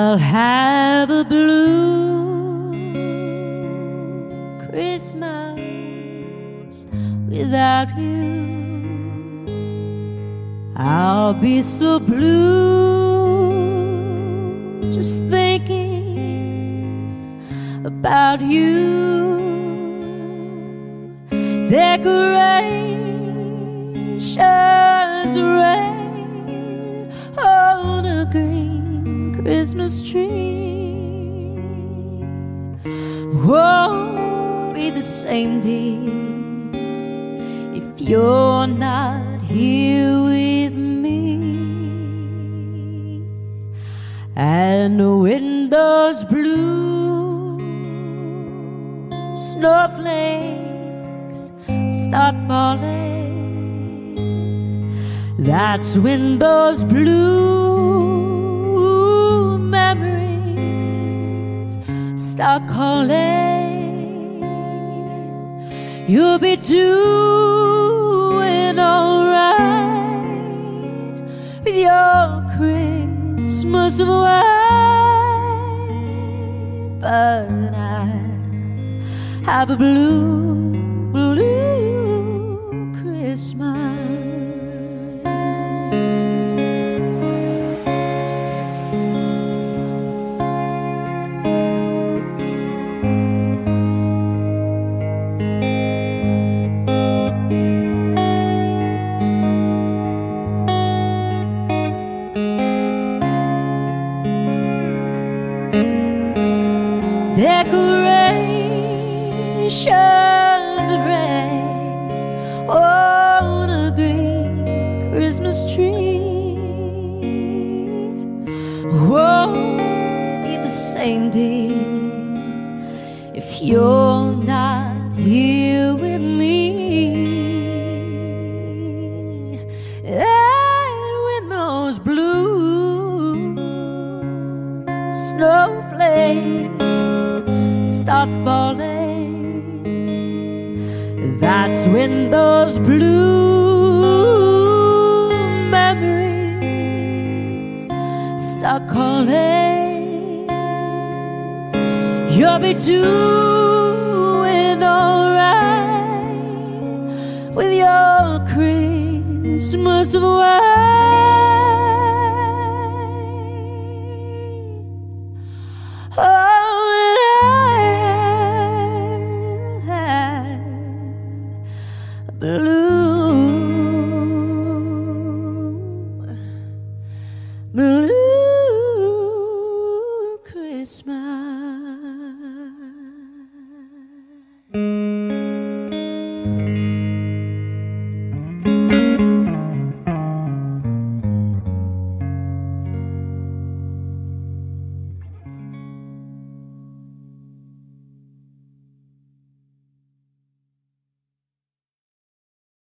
I'll have a blue Christmas without you. I'll be so blue just thinking about you. Decorations rain on a green Christmas tree. Won't be the same day if you're not here with me. And the window's blue, snowflakes start falling. That's when those blue memories start calling. You'll be doing alright with your Christmas white, but I have a blue, blue Christmas. Decorations of rain on a green Christmas tree. Won't be the same day if you're not here with me. And when those blue snowflakes start falling, that's when those blue memories start calling. You'll be doing alright with your Christmas white. Blue Christmas.